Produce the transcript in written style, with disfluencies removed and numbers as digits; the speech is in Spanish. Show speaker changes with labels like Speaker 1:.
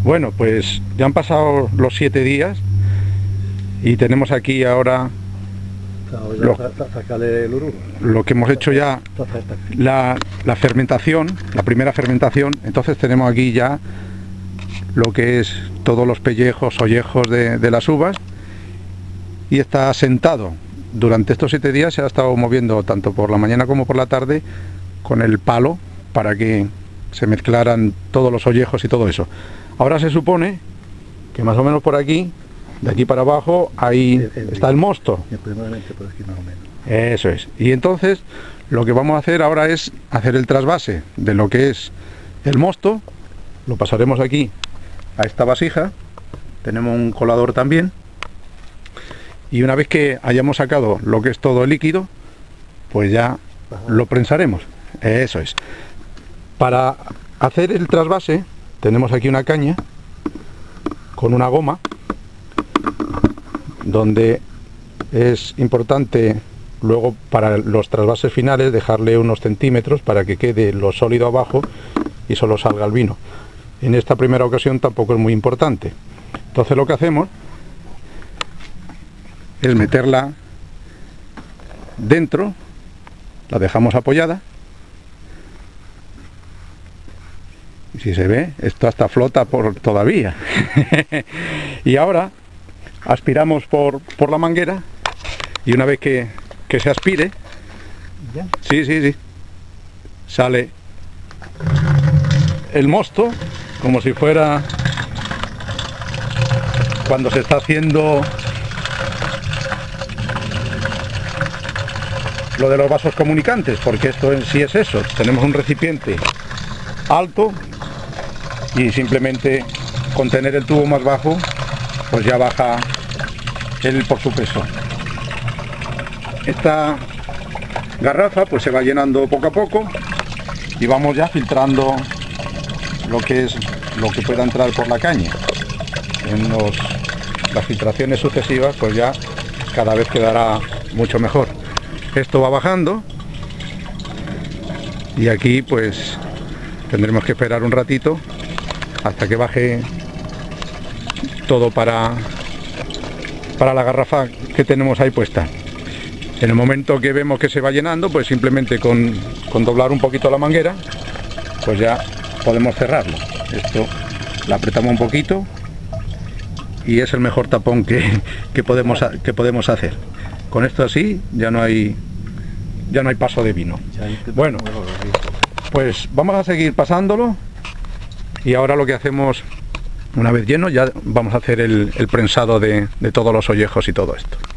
Speaker 1: Bueno, pues ya han pasado los 7 días y tenemos aquí ahora lo que hemos hecho ya, la fermentación, la primera fermentación. Entonces tenemos aquí ya lo que es todos los pellejos, ollejos de las uvas, y está sentado. Durante estos 7 días se ha estado moviendo tanto por la mañana como por la tarde con el palo para que se mezclaran todos los ollejos y todo eso. Ahora se supone que más o menos por aquí, de aquí para abajo, ahí está el mosto.
Speaker 2: Primeramente por aquí más o menos.
Speaker 1: Eso es. Y entonces lo que vamos a hacer ahora es hacer el trasvase de lo que es el mosto. Lo pasaremos aquí a esta vasija. Tenemos un colador también. Y una vez que hayamos sacado lo que es todo el líquido, pues ya lo prensaremos. Eso es. Para hacer el trasvase tenemos aquí una caña con una goma, donde es importante luego para los trasvases finales dejarle unos centímetros para que quede lo sólido abajo y solo salga el vino. En esta primera ocasión tampoco es muy importante. Entonces lo que hacemos es meterla dentro, la dejamos apoyada, y si se ve, esto hasta flota todavía. Y ahora aspiramos por la manguera, y una vez que se aspire, sí, sale el mosto, como si fuera cuando se está haciendo lo de los vasos comunicantes, porque esto en sí es eso. Tenemos un recipiente alto y simplemente con tener el tubo más bajo pues ya baja él por su peso. Esta garrafa pues se va llenando poco a poco y vamos ya filtrando lo que pueda entrar por la caña. En las filtraciones sucesivas pues ya cada vez quedará mucho mejor. Esto va bajando y aquí pues tendremos que esperar un ratito hasta que baje todo para la garrafa que tenemos ahí puesta. En el momento que vemos que se va llenando, pues simplemente con doblar un poquito la manguera, pues ya podemos cerrarlo. Esto lo apretamos un poquito y es el mejor tapón que podemos hacer. Con esto así ya no hay paso de vino. Bueno, pues vamos a seguir pasándolo, y ahora lo que hacemos, una vez lleno, ya vamos a hacer el prensado de todos los ollejos y todo esto.